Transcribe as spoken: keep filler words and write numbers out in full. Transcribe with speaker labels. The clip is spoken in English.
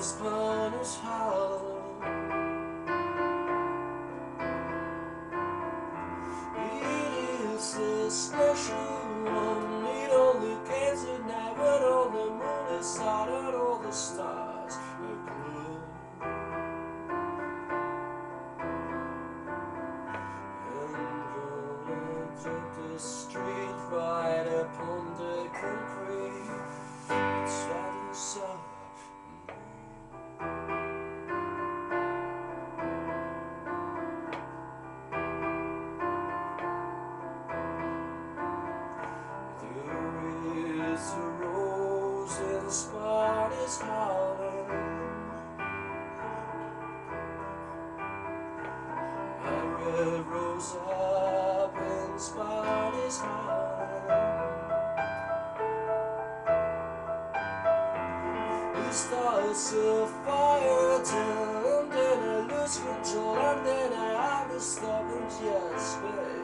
Speaker 1: Spanish Harlem. It is a special one. It only gets at night when all the moon is out and all the stars are blue. And rolling up the street right upon the concrete, it's riding summer. There is a rose in the Spanish Harlem. A red rose up in Spanish Harlem. It starts a fire down, then I lose control, and then I have to stop and just wait.